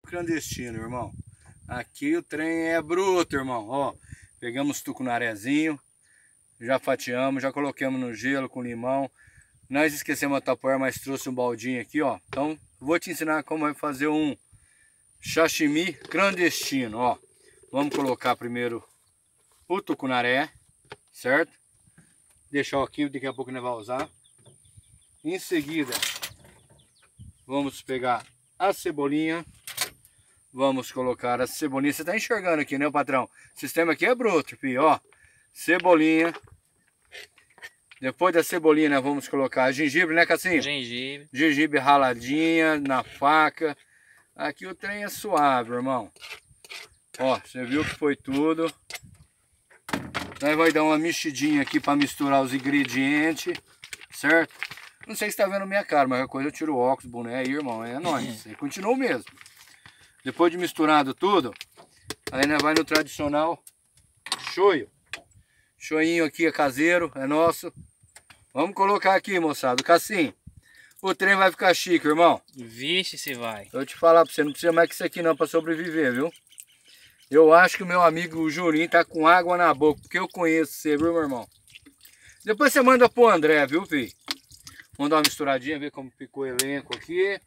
clandestino, irmão. Aqui o trem é bruto, irmão. Ó, pegamos tucunarezinho, já fatiamos, já colocamos no gelo com limão. Nós esquecemos a tapoeira, mas trouxe um baldinho aqui, ó. Então, vou te ensinar como vai fazer um sashimi clandestino, ó. Vamos colocar primeiro o tucunaré, certo? Deixar aqui, daqui a pouco nós vamos usar. Em seguida, vamos pegar a cebolinha. Vamos colocar a cebolinha. Você tá enxergando aqui, né, patrão? O sistema aqui é bruto, filho, ó. Cebolinha. Depois da cebolinha, nós vamos colocar gengibre, né, Cassinho? Gengibre. Gengibre raladinha na faca. Aqui o trem é suave, irmão. Ó, você viu que foi tudo. Nós vai dar uma mexidinha aqui para misturar os ingredientes, certo? Não sei se tá vendo minha cara, mas qualquer coisa eu tiro o óculos, boné aí, irmão. É nóis. Aí continua o mesmo. Depois de misturado tudo, aí nós vai no tradicional shoyu. Shoyinho aqui é caseiro, é nosso. Vamos colocar aqui, moçada. Cassim, o trem vai ficar chique, irmão. Vixe, se vai. Eu te falar pra você, não precisa mais que isso aqui não pra sobreviver, viu? Eu acho que o meu amigo o Juninho tá com água na boca, porque eu conheço você, viu, meu irmão? Depois você manda pro André, viu, filho? Vamos dar uma misturadinha, ver como ficou o elenco aqui.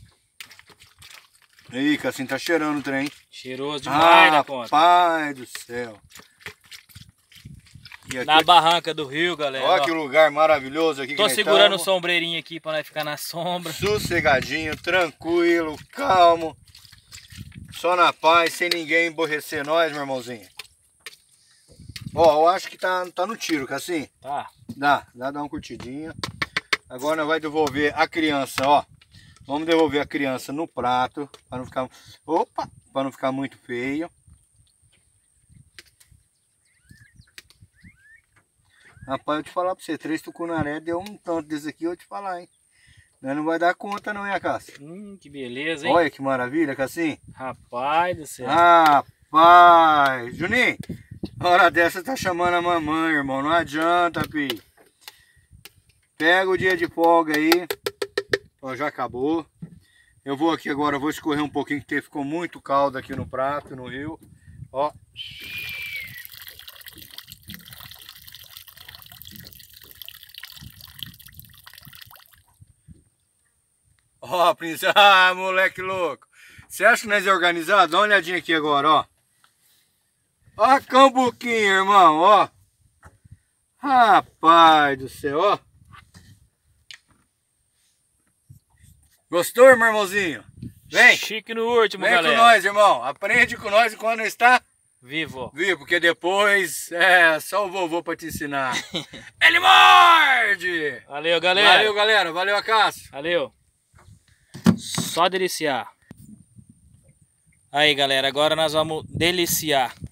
Aí, Cassim, tá cheirando o trem. Cheiroso demais, né, conta? Pai do céu. E aqui, Na barranca do rio, galera. olha que lugar maravilhoso aqui. Tô segurando o sombreirinho aqui pra nós ficar na sombra. Sossegadinho, tranquilo, calmo. Só na paz, sem ninguém emborrecer nós, meu irmãozinho. Ó, eu acho que tá no tiro, Cassim. Tá. Dá uma curtidinha. Agora nós vamos devolver a criança, ó. Vamos devolver a criança no prato, para não ficar... Opa! Para não ficar muito feio. Rapaz, eu te falar pra você, 3 tucunaré deu um tanto desse aqui, eu vou te falar, hein. Nós não vai dar conta não, hein, Cássia? Que beleza, hein? Olha que maravilha, Cassim. Rapaz do céu. Rapaz! Juninho, hora dessa tá chamando a mamãe, irmão. Não adianta, filho. Pega o dia de folga aí. Ó, já acabou. Eu vou aqui agora, vou escorrer um pouquinho, porque ficou muito caldo aqui no prato, no rio. Ó. Ó, princesa. Ah, moleque louco. Você acha que nós é organizado? Dá uma olhadinha aqui agora, ó. Ó a cambuquinha, irmão, ó. Rapaz do céu, ó. Gostou, meu irmãozinho? Vem! Chique no último, vem galera. com nós, irmão. Aprende com nós quando está vivo. Vivo, porque depois é só o vovô para te ensinar. Ele morde! Valeu, galera. Valeu, galera. Valeu, Acácio. Valeu. Só deliciar. Aí, galera, agora nós vamos deliciar.